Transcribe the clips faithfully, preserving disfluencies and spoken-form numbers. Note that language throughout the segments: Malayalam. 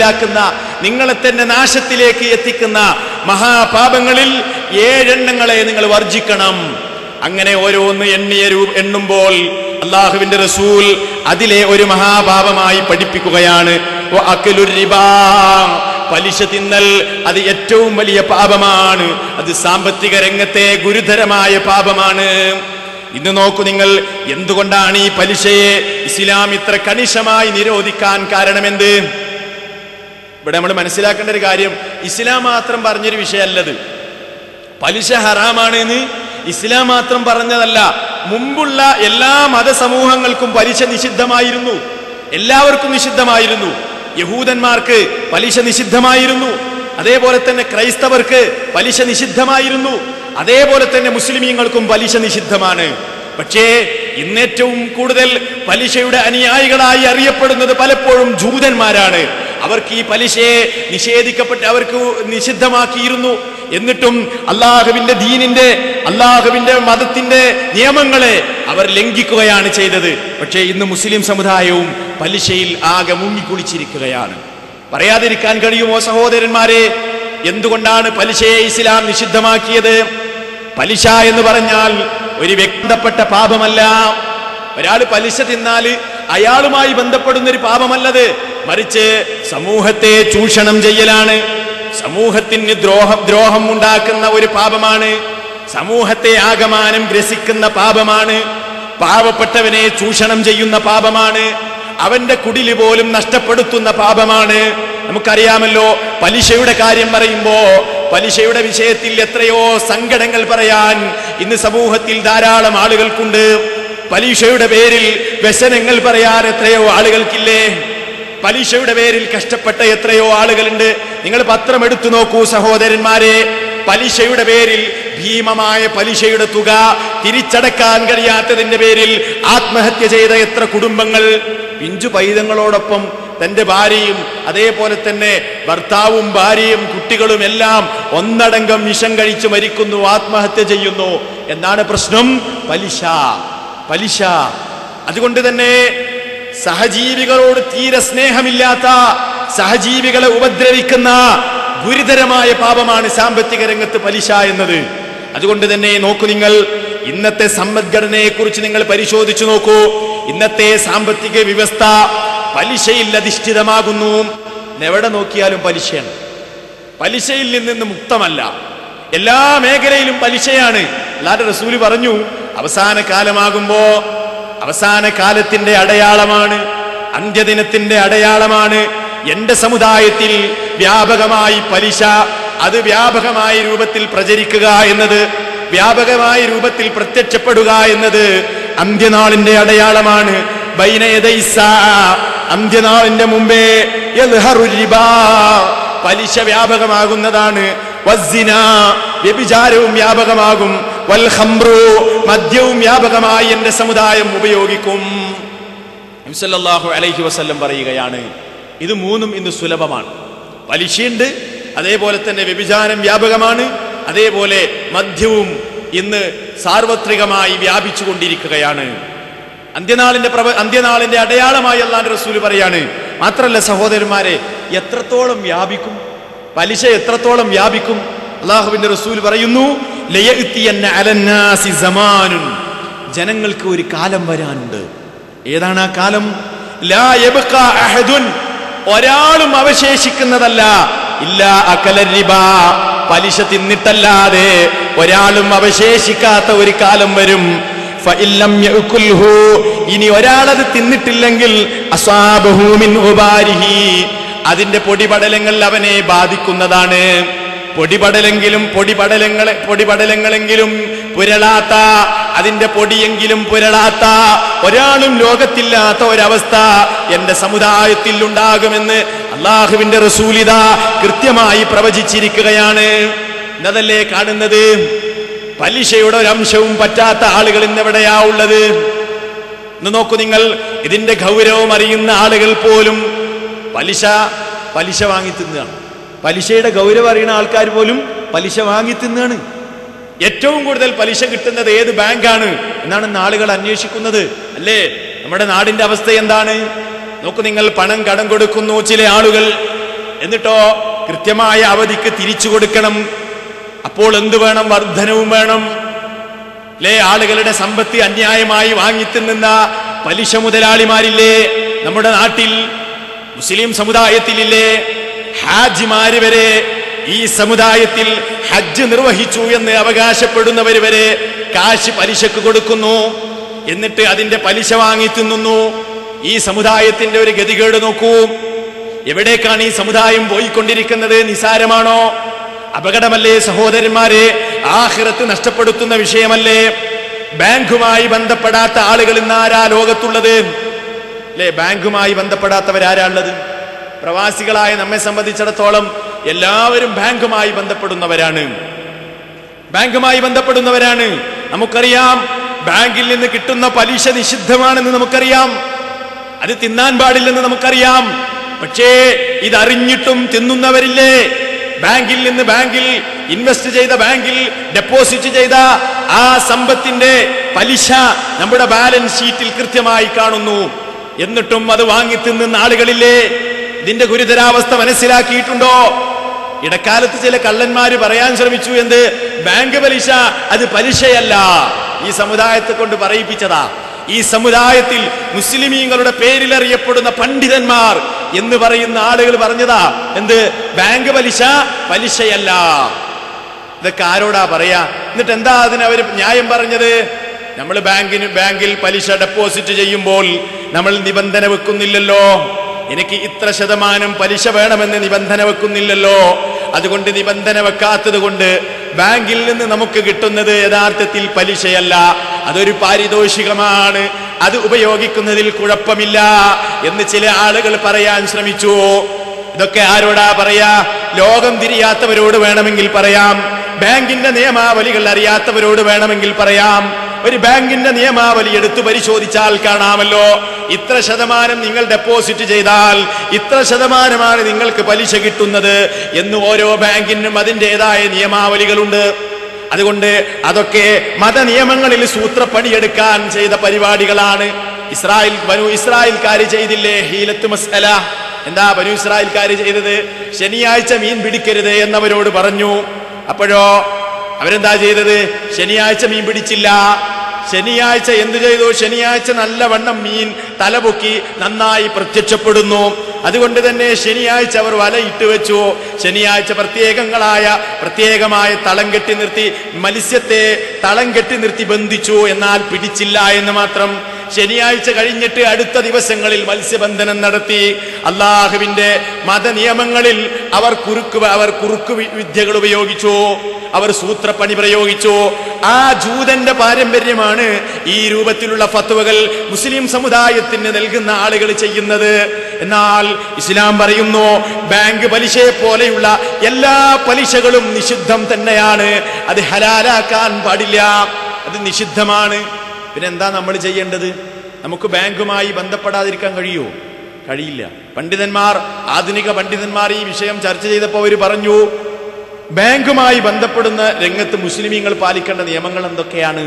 നിങ്ങളെ തന്നെ നാശത്തിലേക്ക് എത്തിക്കുന്ന മഹാപാപങ്ങളിൽ ഏഴെണ്ണങ്ങളെ നിങ്ങൾ വർജിക്കണം. അങ്ങനെ ഓരോന്ന് എണ്ണിയ എണ്ണുമ്പോൾ അള്ളാഹുവിന്റെ റസൂൽ അതിലെ ഒരു മഹാപാപമായി പഠിപ്പിക്കുകയാണ്, പലിശ തിന്നൽ. അത് ഏറ്റവും വലിയ പാപമാണ്. അത് സാമ്പത്തിക രംഗത്തെ ഗുരുതരമായ പാപമാണ്. ഇന്ന് നോക്കൂ നിങ്ങൾ, എന്തുകൊണ്ടാണ് ഈ പലിശയെ ഇസ്ലാം ഇത്ര കണിശമായി നിരോധിക്കാൻ കാരണമെന്ത്? ഇവിടെ നമ്മൾ മനസ്സിലാക്കേണ്ട ഒരു കാര്യം, ഇസ്ലാം മാത്രം പറഞ്ഞൊരു വിഷയമല്ലത്. പലിശ ഹറാമാണ് എന്ന് ഇസ്ലാം മാത്രം പറഞ്ഞതല്ല. മുമ്പുള്ള എല്ലാ മതസമൂഹങ്ങൾക്കും പലിശ നിഷിദ്ധമായിരുന്നു, എല്ലാവർക്കും നിഷിദ്ധമായിരുന്നു. യഹൂദന്മാർക്ക് പലിശ നിഷിദ്ധമായിരുന്നു, അതേപോലെ തന്നെ ക്രൈസ്തവർക്ക് പലിശ നിഷിദ്ധമായിരുന്നു, അതേപോലെ തന്നെ മുസ്ലിമീങ്ങൾക്കും പലിശ നിഷിദ്ധമാണ്. പക്ഷേ ഇന്നേറ്റവും കൂടുതൽ പലിശയുടെ അനുയായികളായി അറിയപ്പെടുന്നത് പലപ്പോഴും ജൂതന്മാരാണ്. അവർക്ക് ഈ പലിശയെ നിഷേധിക്കപ്പെട്ട് അവർക്ക് നിഷിദ്ധമാക്കിയിരുന്നു. എന്നിട്ടും അള്ളാഹുവിന്റെ ദീനിന്റെ അള്ളാഹുവിന്റെ മതത്തിന്റെ നിയമങ്ങളെ അവർ ലംഘിക്കുകയാണ് ചെയ്തത്. പക്ഷേ ഇന്ന് മുസ്ലിം സമുദായവും പലിശയിൽ ആകെ മുങ്ങിക്കുളിച്ചിരിക്കുകയാണ്. പറയാതിരിക്കാൻ കഴിയുമോ സഹോദരന്മാരെ? എന്തുകൊണ്ടാണ് പലിശയെ ഇസ്ലാം നിഷിദ്ധമാക്കിയത്? പലിശ എന്ന് പറഞ്ഞാൽ ഒരു വ്യക്തിപ്പെട്ട പാപമല്ല. ഒരാൾ പലിശ തിന്നാല് അയാളുമായി ബന്ധപ്പെടുന്ന ഒരു പാപമല്ലത്, മറിച്ച് സമൂഹത്തെ ചൂഷണം ചെയ്യലാണ്, സമൂഹത്തിന് ദ്രോഹം ദ്രോഹം ഉണ്ടാക്കുന്ന ഒരു പാപമാണ്, സമൂഹത്തെ ആകമാനം ഗ്രസിക്കുന്ന പാപമാണ്, പാവപ്പെട്ടവനെ ചൂഷണം ചെയ്യുന്ന പാപമാണ്, അവന്റെ കുടില് പോലും നഷ്ടപ്പെടുത്തുന്ന പാപമാണ്. നമുക്കറിയാമല്ലോ, പലിശയുടെ കാര്യം പറയുമ്പോ പലിശയുടെ വിഷയത്തിൽ എത്രയോ സങ്കടങ്ങൾ പറയാൻ ഇന്ന് സമൂഹത്തിൽ ധാരാളം ആളുകൾക്കുണ്ട്. പലിശയുടെ പേരിൽ വ്യസനങ്ങൾ പറയാൻ എത്രയോ ആളുകൾക്കില്ലേ? പലിശയുടെ പേരിൽ കഷ്ടപ്പെട്ട എത്രയോ ആളുകളുണ്ട്. നിങ്ങൾ പത്രം എടുത്തു നോക്കൂ സഹോദരന്മാരെ. പലിശയുടെ പേരിൽ ഭീമമായ പലിശയുടെ തുക തിരിച്ചടക്കാൻ കഴിയാത്തതിന്റെ പേരിൽ ആത്മഹത്യ ചെയ്ത എത്ര കുടുംബങ്ങൾ. പിഞ്ചു പൈതങ്ങളോടൊപ്പം തന്റെ ഭാര്യയും അതേപോലെ തന്നെ ഭർത്താവും ഭാര്യയും കുട്ടികളും എല്ലാം ഒന്നടങ്കം വിഷം കഴിച്ചു മരിക്കുന്നു, ആത്മഹത്യ ചെയ്യുന്നു. എന്താണ് പ്രശ്നം? പലിശ. പലിശ. അതുകൊണ്ട് തന്നെ സഹജീവികളോട് തീരെ സ്നേഹമില്ലാത്ത, സഹജീവികളെ ഉപദ്രവിക്കുന്ന ഗുരുതരമായ പാപമാണ് സാമ്പത്തിക രംഗത്ത് പലിശ എന്നത്. അതുകൊണ്ട് തന്നെ നോക്കൂ നിങ്ങൾ, ഇന്നത്തെ സമ്പദ്ഘടനയെ കുറിച്ച് നിങ്ങൾ പരിശോധിച്ചു നോക്കൂ. ഇന്നത്തെ സാമ്പത്തിക വ്യവസ്ഥ പലിശയിൽ അധിഷ്ഠിതമാകുന്നു. എവിടെ നോക്കിയാലും പലിശയാണ്. പലിശയിൽ നിന്ന് മുക്തമല്ല, എല്ലാ മേഖലയിലും പലിശയാണ്. അല്ലാഹുവിന്റെ റസൂൽ പറഞ്ഞു, അവസാന കാലമാകുമ്പോ, അവസാന കാലത്തിന്റെ അടയാളമാണ്, അന്ത്യദിനത്തിന്റെ അടയാളമാണ് എന്റെ സമുദായത്തിൽ വ്യാപകമായി പലിശ, അത് വ്യാപകമായ രൂപത്തിൽ പ്രചരിക്കുക എന്നത്, വ്യാപകമായ രൂപത്തിൽ പ്രത്യക്ഷപ്പെടുക എന്നത് അന്ത്യനാളിന്റെ അടയാളമാണ്. ബൈന യദൈസാ, അന്ത്യനാളിന്റെ മുമ്പേ യദ്ഹറു റിബാ, പലിശ വ്യാപകമാകുന്നതാണ്. വസ്സിന, വ്യഭിചാരവും വ്യാപകമാകും. വൽ ഖംറു, മദ്യവും വ്യാപകമായി എന്റെ സമുദായം ഉപയോഗിക്കും. നബി സല്ലല്ലാഹു അലൈഹി വസല്ലം പറയുകയാണ്, ഇത് മൂന്നും ഇന്ന് സുലഭമാണ്. പലിശയുണ്ട്, അതേപോലെ തന്നെ വ്യഭിചാരം വ്യാപകമാണ്, അതേപോലെ മദ്യവും ഇന്ന് സാർവത്രികമായി വ്യാപിച്ചു കൊണ്ടിരിക്കുകയാണ്. അന്ത്യനാളിന്റെ പ്രവ അന്ത്യനാളിന്റെ അടയാളമായി അല്ലാഹുവിന്റെ റസൂൽ പറയാണ്. മാത്രല്ല സഹോദരന്മാരെ, എത്രത്തോളം വ്യാപിക്കും പലിശ? എത്രത്തോളം വ്യാപിക്കും? അല്ലാഹുവിന്റെ റസൂൽ പറയുന്നു, ലയഅതിയന്ന അലന്നാസി സമാനുൻ, ജനങ്ങൾക്ക് ഒരു കാലം വരാനുണ്ട്. ഏതാണ് ആ കാലം? ലാ യബ്ഖാ അഹദുൻ, ഒരാളും അവശേഷിക്കുന്നതല്ല, ഇല്ലാ അകല റിബാ, പലിശ തിന്നിട്ടല്ലാതെ ഒരാളും അവശേഷിക്കാത്ത ഒരു കാലം വരും. ഫഇല്ലം യഅകുൽഹു, ഇനി ഒരാളത് തിന്നിട്ടില്ലെങ്കിൽ അസാബഹു മിൻ ഉബാരിഹി, അതിന്റെ പൊടിപടലങ്ങൾ അവനെ ബാധിക്കുന്നതാണ്. പൊടിപടലെങ്കിലും പൊടിപടലങ്ങളെ പൊടിപടലങ്ങളെങ്കിലും പുരളാത്ത, അതിന്റെ പൊടിയെങ്കിലും പുരളാത്ത ഒരാളും ലോകത്തില്ലാത്ത ഒരവസ്ഥ എന്റെ സമുദായത്തിൽ ഉണ്ടാകുമെന്ന് അള്ളാഹുവിന്റെ റസൂലിത കൃത്യമായി പ്രവചിച്ചിരിക്കുകയാണ്. എന്നതല്ലേ കാണുന്നത്? പലിശയുടെ ഒരംശവും പറ്റാത്ത ആളുകൾ ഇന്നെവിടെയാ ഉള്ളത്? ഇന്ന് നോക്കൂ നിങ്ങൾ, ഇതിന്റെ ഗൗരവം അറിയുന്ന ആളുകൾ പോലും പലിശ പലിശ വാങ്ങി തിന്നുകയാണ്. പലിശയുടെ ഗൗരവം അറിയുന്ന ആൾക്കാർ പോലും പലിശ വാങ്ങി തിന്നുകയാണ്. ഏറ്റവും കൂടുതൽ പലിശ കിട്ടുന്നത് ഏത് ബാങ്കാണ് എന്നാണ് ആളുകൾ അന്വേഷിക്കുന്നത്, അല്ലേ? നമ്മുടെ നാടിന്റെ അവസ്ഥ എന്താണ്? നോക്കൂ നിങ്ങൾ, പണം കടം കൊടുക്കുന്നു ചില ആളുകൾ, എന്നിട്ടോ കൃത്യമായ അവധിക്ക് തിരിച്ചു കൊടുക്കണം. അപ്പോൾ എന്തു വേണം? വർധനവും വേണം. ലേ ആളുകളുടെ സമ്പത്ത് അന്യായമായി വാങ്ങിത്തിന്നുന്ന പലിശ മുതലാളിമാരില്ലേ നമ്മുടെ നാട്ടിൽ? മുസ്ലിം സമുദായത്തിലില്ലേ? ഹാജിമാര് വരെ ഈ സമുദായത്തിൽ ഹജ്ജ് നിർവഹിച്ചു എന്ന് അവകാശപ്പെടുന്നവർ വരെ കാശ് പലിശക്ക് കൊടുക്കുന്നു. എന്നിട്ട് അതിന്റെ പലിശ വാങ്ങി തിന്നുന്നു. ഈ സമുദായത്തിന്റെ ഒരു ഗതികേട് നോക്കൂ. എവിടേക്കാണ് ഈ സമുദായം പോയിക്കൊണ്ടിരിക്കുന്നത്? നിസാരമാണോ? അപകടമല്ലേ സഹോദരന്മാരെ? ആഖിറത്ത് നഷ്ടപ്പെടുത്തുന്ന വിഷയമല്ലേ? ബാങ്കുമായി ബന്ധപ്പെടാത്ത ആളുകൾ ഇന്ന് ആരാ ലോകത്തുള്ളത്? അല്ലേ, ബാങ്കുമായി ബന്ധപ്പെടാത്തവരാരാ ഉള്ളത്? പ്രവാസികളായ നമ്മെ സംബന്ധിച്ചിടത്തോളം എല്ലാവരും ബാങ്കുമായി ബന്ധപ്പെടുന്നവരാണ്. ബാങ്കുമായി ബന്ധപ്പെടുന്നവരാണ്. നമുക്കറിയാം ബാങ്കിൽ നിന്ന് കിട്ടുന്ന പലിശ നിഷിദ്ധമാണെന്ന് നമുക്കറിയാം. അത് തിന്നാൻ പാടില്ലെന്ന് നമുക്കറിയാം. പക്ഷേ ഇതറിഞ്ഞിട്ടും തിന്നുന്നവരില്ലേ? ബാങ്കിൽ നിന്ന് ബാങ്കിൽ ഇൻവെസ്റ്റ് ചെയ്ത, ബാങ്കിൽ ഡെപ്പോസിറ്റ് ചെയ്ത ആ സമ്പത്തിന്റെ പലിശ നമ്മുടെ ബാലൻസ് ഷീറ്റിൽ കൃത്യമായി കാണുന്നു. എന്നിട്ടും അത് വാങ്ങി തിന്നുന്ന ആളുകളില്ലേ? ഇതിന്റെ ഗുരുതരാവസ്ഥ മനസ്സിലാക്കിയിട്ടുണ്ടോ? ഇടക്കാലത്ത് ചില കള്ളന്മാര് പറയാൻ ശ്രമിച്ചു, എന്ത്? ബാങ്ക് പലിശ അത് പലിശയല്ല, ഈ സമുദായത്തെ കൊണ്ട് പറയിപ്പിച്ചതാ. ഈ സമുദായത്തിൽ മുസ്ലിമീങ്ങളുടെ പേരിൽ അറിയപ്പെടുന്ന പണ്ഡിതന്മാർ എന്ന് പറയുന്ന ആളുകൾ പറഞ്ഞതാ, എന്ത്? ബാങ്ക് പലിശ പലിശയല്ല. ഇതൊക്കെ ആരോടാ പറയാ? എന്നിട്ട് എന്താ അതിന് അവര് ന്യായം പറഞ്ഞത്? നമ്മൾ ബാങ്കിന് ബാങ്കിൽ പലിശ ഡെപ്പോസിറ്റ് ചെയ്യുമ്പോൾ നമ്മൾ നിബന്ധന വെക്കുന്നില്ലല്ലോ. എനിക്ക് ഇത്ര ശതമാനം പലിശ വേണമെന്ന് നിബന്ധന വെക്കുന്നില്ലല്ലോ. അതുകൊണ്ട് നിബന്ധന വെക്കാത്തത് കൊണ്ട് ബാങ്കിൽ നിന്ന് നമുക്ക് കിട്ടുന്നത് യഥാർത്ഥത്തിൽ പലിശയല്ല, അതൊരു പാരിതോഷികമാണ്, അത് ഉപയോഗിക്കുന്നതിൽ കുഴപ്പമില്ല എന്ന് ചില ആളുകൾ പറയാൻ ശ്രമിച്ചു. ഇതൊക്കെ ആരോടാ പറയാ? ലോകം തിരിയാത്തവരോട് വേണമെങ്കിൽ പറയാം, ബാങ്കിന്റെ നിയമാവലികൾ അറിയാത്തവരോട് വേണമെങ്കിൽ പറയാം. ഒരു ബാങ്കിന്റെ നിയമാവലി എടുത്തു പരിശോധിച്ചാൽ കാണാമല്ലോ, ഇത്ര ശതമാനം നിങ്ങൾ ഡെപ്പോസിറ്റ് ചെയ്താൽ ഇത്ര ശതമാനമാണ് നിങ്ങൾക്ക് പലിശ കിട്ടുന്നത് എന്ന് ഓരോ ബാങ്കിനും അതിൻ്റെതായ നിയമാവലികളുണ്ട്. അതുകൊണ്ട് അതൊക്കെ മതനിയമങ്ങളിൽ സൂത്രപ്പണിയെടുക്കാൻ ചെയ്ത പരിപാടികളാണ്. ഇസ്രായേൽ ബനു ഇസ്രായേൽക്കാര് ചെയ്തില്ലേ ഹീലത്ത് മസ്അല? എന്താ ബനു ഇസ്രായേൽക്കാര് ചെയ്തത്? ശനിയാഴ്ച മീൻ പിടിക്കരുത് എന്നവരോട് പറഞ്ഞു. അപ്പോഴോ അവരെന്താ ചെയ്തത്? ശനിയാഴ്ച മീൻ പിടിച്ചില്ല. ശനിയാഴ്ച എന്തു ചെയ്തു? ശനിയാഴ്ച നല്ലവണ്ണം മീൻ തലപൊക്കി നന്നായി പ്രത്യക്ഷപ്പെടുന്നു. അതുകൊണ്ട് തന്നെ ശനിയാഴ്ച അവർ വലയിട്ട് വെച്ചു. ശനിയാഴ്ച പ്രത്യേകങ്ങളായ പ്രത്യേകമായ തളം കെട്ടി നിർത്തി മത്സ്യത്തെ തളം കെട്ടി നിർത്തി ബന്ധിച്ചു. എന്നാൽ പിടിച്ചില്ല എന്ന് മാത്രം. ശനിയാഴ്ച കഴിഞ്ഞിട്ട് അടുത്ത ദിവസങ്ങളിൽ മത്സ്യബന്ധനം നടത്തി. അള്ളാഹുവിന്റെ മതനിയമങ്ങളിൽ അവർ കുറുക്ക് അവർ കുറുക്കു വിദ്യകൾ ഉപയോഗിച്ചു, അവർ സൂത്രപ്പണി പ്രയോഗിച്ചു. ആ ജൂതന്റെ പാരമ്പര്യമാണ് ഈ രൂപത്തിലുള്ള ഫത്വകൾ മുസ്ലിം സമുദായത്തിന് നൽകുന്ന ആളുകൾ ചെയ്യുന്നത്. എന്നാൽ ഇസ്ലാം പറയുന്നു, ബാങ്ക് പലിശയെ പോലെയുള്ള എല്ലാ പലിശകളും നിഷിദ്ധം തന്നെയാണ്. അത് ഹലാലാക്കാൻ പാടില്ല, അത് നിഷിദ്ധമാണ്. പിന്നെ എന്താ നമ്മൾ ചെയ്യേണ്ടത്? നമുക്ക് ബാങ്കുമായി ബന്ധപ്പെടാതിരിക്കാൻ കഴിയുമോ? കഴിയില്ല. പണ്ഡിതന്മാർ, ആധുനിക പണ്ഡിതന്മാർ ഈ വിഷയം ചർച്ച ചെയ്തപ്പോൾ അവർ പറഞ്ഞു, ബാങ്കുമായി ബന്ധപ്പെടുന്ന രംഗത്ത് മുസ്ലിമീങ്ങൾ പാലിക്കേണ്ട നിയമങ്ങൾ എന്തൊക്കെയാണ്?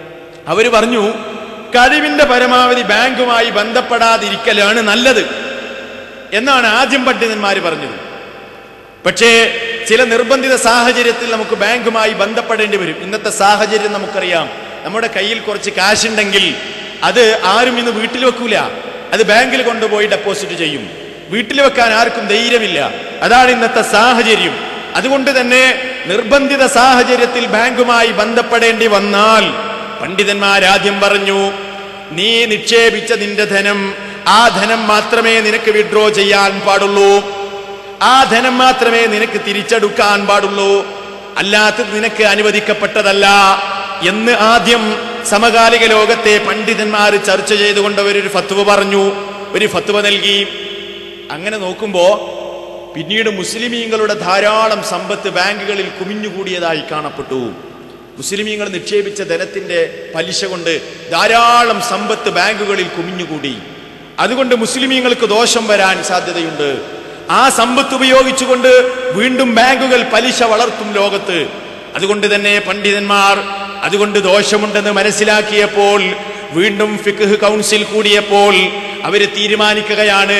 അവർ പറഞ്ഞു, കഴിവിന്റെ പരമാവധി ബാങ്കുമായി ബന്ധപ്പെടാതിരിക്കലാണ് നല്ലത് എന്നാണ് ആദ്യം പണ്ഡിതന്മാർ പറഞ്ഞത്. പക്ഷേ ചില നിർബന്ധിത സാഹചര്യത്തിൽ നമുക്ക് ബാങ്കുമായി ബന്ധപ്പെടേണ്ടി വരും. ഇന്നത്തെ സാഹചര്യം നമുക്കറിയാം. നമ്മുടെ കയ്യിൽ കുറച്ച് കാശുണ്ടെങ്കിൽ അത് ആരും ഇന്ന് വീട്ടിൽ വെക്കൂല, അത് ബാങ്കിൽ കൊണ്ടുപോയി ഡെപ്പോസിറ്റ് ചെയ്യും. വീട്ടിൽ വെക്കാൻ ആർക്കും ധൈര്യമില്ല. അതാണ് ഇന്നത്തെ സാഹചര്യം. അതുകൊണ്ട് തന്നെ നിർബന്ധിത സാഹചര്യത്തിൽ ബാങ്കുമായി ബന്ധപ്പെടേണ്ടി വന്നാൽ പണ്ഡിതന്മാരാദ്യം പറഞ്ഞു, നീ നിക്ഷേപിച്ച നിന്റെ ധനം, ആ ധനം മാത്രമേ നിനക്ക് വിഡ്രോ ചെയ്യാൻ പാടുള്ളൂ, ആ ധനം മാത്രമേ നിനക്ക് തിരിച്ചെടുക്കാൻ പാടുള്ളൂ, അല്ലാത്തത് നിനക്ക് അനുവദിക്കപ്പെട്ടതല്ല എന്ന് ആദ്യം സമകാലിക ലോകത്തെ പണ്ഡിതന്മാർ ചർച്ച ചെയ്തുകൊണ്ട് അവരൊരു ഫത്വ പറഞ്ഞു, ഒരു ഫത്വ നൽകി. അങ്ങനെ നോക്കുമ്പോ പിന്നീട് മുസ്ലിമീങ്ങളുടെ ധാരാളം സമ്പത്ത് ബാങ്കുകളിൽ കുമിഞ്ഞുകൂടിയതായി കാണപ്പെട്ടു. മുസ്ലിമീങ്ങൾ നിക്ഷേപിച്ച ധനത്തിന്റെ പലിശ കൊണ്ട് ധാരാളം സമ്പത്ത് ബാങ്കുകളിൽ കുമിഞ്ഞുകൂടി. അതുകൊണ്ട് മുസ്ലിമീങ്ങൾക്ക് ദോഷം വരാൻ സാധ്യതയുണ്ട്. ആ സമ്പത്ത് ഉപയോഗിച്ചുകൊണ്ട് വീണ്ടും ബാങ്കുകൾ പലിശ വളർത്തും ലോകത്ത്. അതുകൊണ്ട് തന്നെ പണ്ഡിതന്മാർ അതുകൊണ്ട് ദോഷമുണ്ടെന്ന് മനസ്സിലാക്കിയപ്പോൾ വീണ്ടും ഫിഖ് കൗൺസിൽ കൂടിയപ്പോൾ അവര് തീരുമാനിക്കുകയാണ്,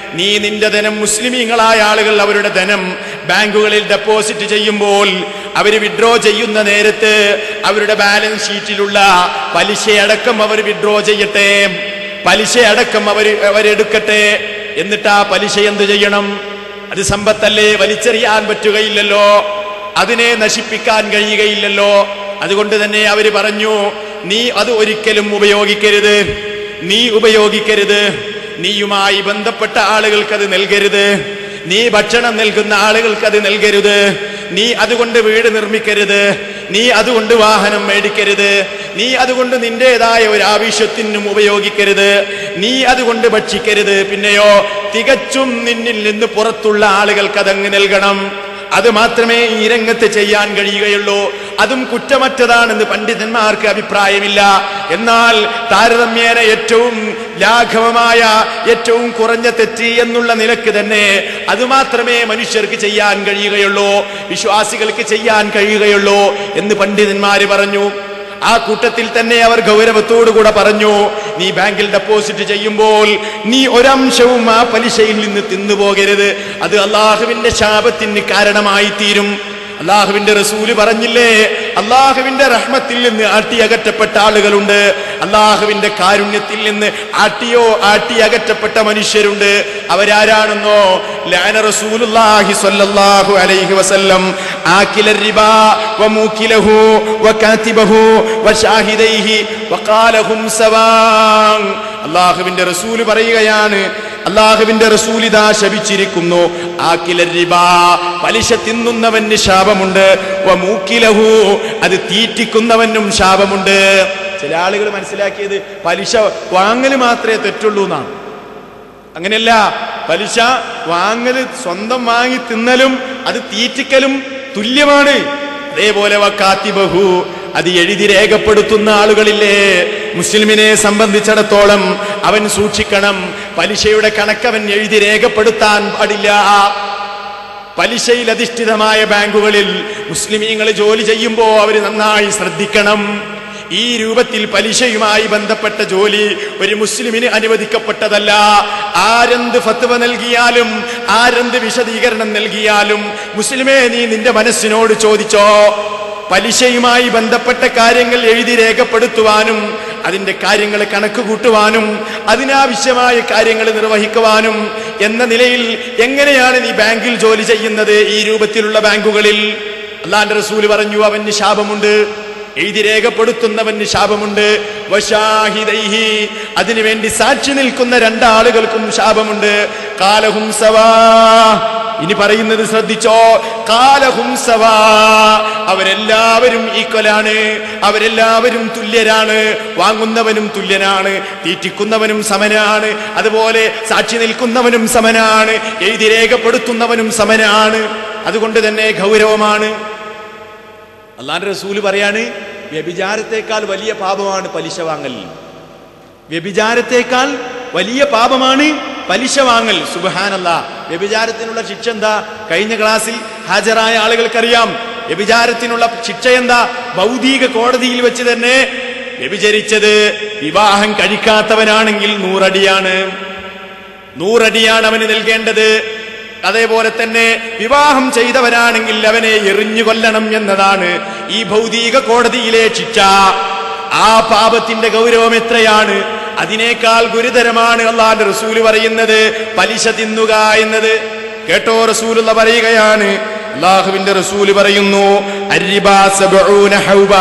നീ നിന്റെ ധനം മുസ്ലിമീങ്ങളായ ആളുകൾ അവരുടെ ധനം ബാങ്കുകളിൽ ഡെപ്പോസിറ്റ് ചെയ്യുമ്പോൾ അവര് വിഡ്രോ ചെയ്യുന്ന നേരത്ത് അവരുടെ ബാലൻസ് ഷീറ്റിലുള്ള പലിശയടക്കം അവർ വിഡ്രോ ചെയ്യട്ടെ, പലിശയടക്കം അവർ അവരെടുക്കട്ടെ. എന്നിട്ട് ആ പലിശ എന്തു ചെയ്യണം? അത് സമ്പത്തല്ലേ, വലിച്ചെറിയാൻ പറ്റുകയില്ലല്ലോ, അതിനെ നശിപ്പിക്കാൻ കഴിയുകയില്ലല്ലോ. അതുകൊണ്ട് തന്നെ അവര് പറഞ്ഞു, നീ അത് ഒരിക്കലും ഉപയോഗിക്കരുത്, നീ ഉപയോഗിക്കരുത്, നീയുമായി ബന്ധപ്പെട്ട ആളുകൾക്ക് അത് നൽകരുത്, നീ ഭക്ഷണം നൽകുന്ന ആളുകൾക്ക് അത് നൽകരുത്, നീ അതുകൊണ്ട് വീട് നിർമ്മിക്കരുത്, നീ അതുകൊണ്ട് വാഹനം മേടിക്കരുത്, നീ അതുകൊണ്ട് നിന്റേതായ ഒരു ആവശ്യത്തിനും ഉപയോഗിക്കരുത്, നീ അതുകൊണ്ട് ഭക്ഷിക്കരുത്. പിന്നെയോ തികച്ചും നിന്നിൽ നിന്ന് പുറത്തുള്ള ആളുകൾക്ക് അതങ്ങ് നൽകണം. അത് മാത്രമേ ഈ രംഗത്ത് ചെയ്യാൻ കഴിയുകയുള്ളൂ. അതും കുറ്റമറ്റതാണെന്ന് പണ്ഡിതന്മാർക്ക് അഭിപ്രായമില്ല. എന്നാൽ താരതമ്യേന ഏറ്റവും ലാഘവമായ ഏറ്റവും കുറഞ്ഞ തെറ്റ് എന്നുള്ള നിലക്ക് തന്നെ അതുമാത്രമേ മനുഷ്യർക്ക് ചെയ്യാൻ കഴിയുകയുള്ളൂ, വിശ്വാസികൾക്ക് ചെയ്യാൻ കഴിയുകയുള്ളൂ എന്ന് പണ്ഡിതന്മാര് പറഞ്ഞു. ആ കൂട്ടത്തിൽ തന്നെ അവർ ഗൗരവത്തോടുകൂടെ പറഞ്ഞു, നീ ബാങ്കിൽ ഡെപ്പോസിറ്റ് ചെയ്യുമ്പോൾ നീ ഒരംശവും ആ പലിശയിൽ നിന്ന് തിന്നുപോകരുത്, അത് അള്ളാഹുവിന്റെ ശാപത്തിന് കാരണമായി തീരും. അള്ളാഹുവിന്റെ റസൂല് പറഞ്ഞില്ലേ, അള്ളാഹുവിന്റെ റഹ്മത്തിൽ നിന്ന് ആട്ടിയകറ്റപ്പെട്ട ആളുകളുണ്ട്, അള്ളാഹുവിന്റെ കാരുണ്യത്തിൽ നിന്ന് ആട്ടിയോ ആട്ടിയകറ്റപ്പെട്ട മനുഷ്യരുണ്ട്. അവരാരാണെന്നോ? ലഅന റസൂലുള്ളാഹി സ്വല്ലല്ലാഹു അലൈഹി വസല്ലം ആകില റിബാ വമൂകിലഹു വകാതിബഹു വശാഹിദൈഹി വഖാലഹും സവാ. അള്ളാഹുവിന്റെ റസൂല് പറയുകയാണ്, അള്ളാഹുവിന്റെ റസൂൽ ഇതാ ശപിച്ചിരിക്കുന്നു, ആകില റിബാ, പലിശ തിന്നുന്നവന് ശാപമുണ്ട്, വമൂകിലഹു, അത് തീറ്റിക്കുന്നവനും ശാപമുണ്ട്. ചില ആളുകൾ മനസ്സിലാക്കിയത് പലിശ വാങ്ങല് മാത്രമേ തെറ്റുള്ളൂ എന്നാണ്. അങ്ങനെയല്ല, പലിശ വാങ്ങല് സ്വന്തം വാങ്ങി തിന്നലും അത് തീറ്റിക്കലും തുല്യമാണ്. അതേപോലെ വകാതിബഹു, അത് എഴുതി രേഖപ്പെടുത്തുന്ന ആളുകളില്ലേ, മുസ്ലിമിനെ സംബന്ധിച്ചിടത്തോളം അവൻ സൂക്ഷിക്കണം, പലിശയുടെ കണക്കവൻ എഴുതി രേഖപ്പെടുത്താൻ പാടില്ല. പലിശയിൽ അധിഷ്ഠിതമായ ബാങ്കുകളിൽ മുസ്ലിമീങ്ങൾ ജോലി ചെയ്യുമ്പോൾ അവർ നന്നായി ശ്രദ്ധിക്കണം. ഈ രൂപത്തിൽ പലിശയുമായി ബന്ധപ്പെട്ട ജോലി ഒരു മുസ്ലിമിന് അനുവദിക്കപ്പെട്ടതല്ല. ആരെന്ത് ഫത്വ നൽകിയാലും ആരെന്ത് വിശദീകരണം നൽകിയാലും മുസ്ലിമേ, നീ നിന്റെ മനസ്സിനോട് ചോദിച്ചോ, പലിശയുമായി ബന്ധപ്പെട്ട കാര്യങ്ങൾ എഴുതി രേഖപ്പെടുത്തുവാനും അതിന്റെ കാര്യങ്ങൾ കണക്ക് കൂട്ടുവാനും അതിനാവശ്യമായ കാര്യങ്ങൾ നിർവഹിക്കുവാനും എന്ന നിലയിൽ എങ്ങനെയാണ് നീ ബാങ്കിൽ ജോലി ചെയ്യുന്നത്? ഈ രൂപത്തിലുള്ള ബാങ്കുകളിൽ അല്ലാഹുവിന്റെ റസൂല് പറഞ്ഞു, അവന് ശാപമുണ്ട്, എഴുതി രേഖപ്പെടുത്തുന്നവന് ശാപമുണ്ട്. വശാഹിദൈഹി, അതിനുവേണ്ടി സാക്ഷി നിൽക്കുന്ന രണ്ടാളുകൾക്കും ശാപമുണ്ട്. ഖാലഹും സവാ, ഇനി പറയുന്നത് ശ്രദ്ധിച്ചോ, ഖാലഹും സവാ, അവരെല്ലാവരും ഈക്വലാണ്, അവരെല്ലാവരും തുല്യരാണ്. വാങ്ങുന്നവനും തുല്യനാണ്, തീറ്റിക്കുന്നവനും സമനാണ്, അതുപോലെ സാക്ഷി നിൽക്കുന്നവനും സമനാണ്, എഴുതി രേഖപ്പെടുത്തുന്നവനും സമനാണ്. അതുകൊണ്ട് തന്നെ ഗൗരവമാണ്. അല്ലാഹുവിന്റെ റസൂല് പറയാണ്, വ്യഭിചാരത്തെക്കാൾ വലിയ പാപമാണ് പലിശ വാങ്ങൽ. വ്യഭിചാരത്തെക്കാൾ വലിയ പാപമാണ് പലിശ വാങ്ങൽ. സുബ്ഹാനല്ലാഹ്. വ്യഭിചാരത്തിനുള്ള ശിക്ഷ എന്താ? കഴിഞ്ഞ ക്ലാസ്സിൽ ഹാജരായ ആളുകൾക്കറിയാം. വ്യഭിചാരത്തിനുള്ള ശിക്ഷ എന്താ? ഭൗതിക കോടതിയിൽ വെച്ച് തന്നെ വ്യഭിചരിച്ചത് വിവാഹം കഴിക്കാത്തവനാണെങ്കിൽ നൂറടിയാണ്, നൂറടിയാണ് അവന് നൽകേണ്ടത്. അതേപോലെ തന്നെ വിവാഹം ചെയ്തവനാണെങ്കിൽ അവനെ എറിഞ്ഞു കൊല്ലണം എന്നതാണ് ഈ ഭൗതിക കോടതിയിലെ ശിക്ഷ. ആ പാപത്തിന്റെ ഗൗരവം എത്രയാണ്! അതിനേക്കാൾ ഗുരുതരമാണ് അല്ലാഹുവിന്റെ റസൂല് പറയുന്നത് പലിശ തിന്നുക എന്നത്. കേട്ടോ, റസൂലുള്ള പറയുകയാണ്, അല്ലാഹുവിന്റെ റസൂല് പറയുന്നു, അർരിബാ സബഊന ഹൗബാ,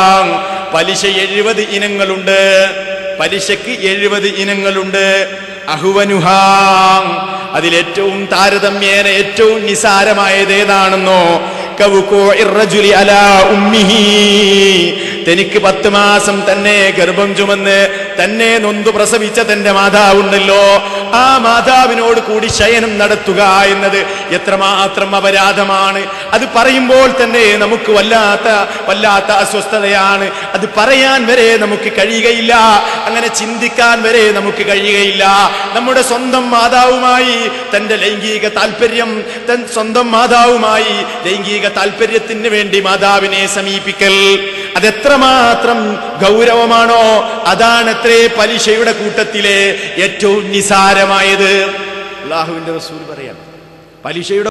പലിശ എഴുപത് ഇനങ്ങളുണ്ട്. പലിശക്ക് എഴുപത് ഇനങ്ങളുണ്ട്. അഹ്വനുഹാ, അതിലേറ്റവും താരതമ്യേന ഏറ്റവും നിസാരമായത് ഏതാണെന്നോ? കവുഖൂഇർറജുലി അലാ ഉമ്മിഹി, തനിക്ക് പത്ത് മാസം തന്നെ ഗർഭം ചുമന്ന് തന്നെ നൊന്തു പ്രസവിച്ച തന്റെ മാതാവുണ്ടല്ലോ, ആ മാതാവിനോട് കൂടി ശയനം നടത്തുക എന്നത് എത്രമാത്രം അപരാധമാണ്. അത് പറയുമ്പോൾ തന്നെ നമുക്ക് വല്ലാത്ത വല്ലാത്ത അസ്വസ്ഥതയാണ്. അത് പറയാൻ വരെ നമുക്ക് കഴിയുകയില്ല, അങ്ങനെ ചിന്തിക്കാൻ വരെ നമുക്ക് കഴിയുകയില്ല. നമ്മുടെ സ്വന്തം മാതാവുമായി തന്റെ ലൈംഗിക താല്പര്യം, തൻ സ്വന്തം മാതാവുമായി ലൈംഗിക താല്പര്യത്തിന് വേണ്ടി മാതാവിനെ സമീപിക്കൽ അതെത്രമാത്രം ഗൗരവമാണോ, അതാണത്രേ പലിശയുടെ കൂട്ടത്തിലെ ഏറ്റവും നിസാരമായത്. അല്ലാഹുവിന്റെ റസൂൽ പറയാം. പലിശയുടെ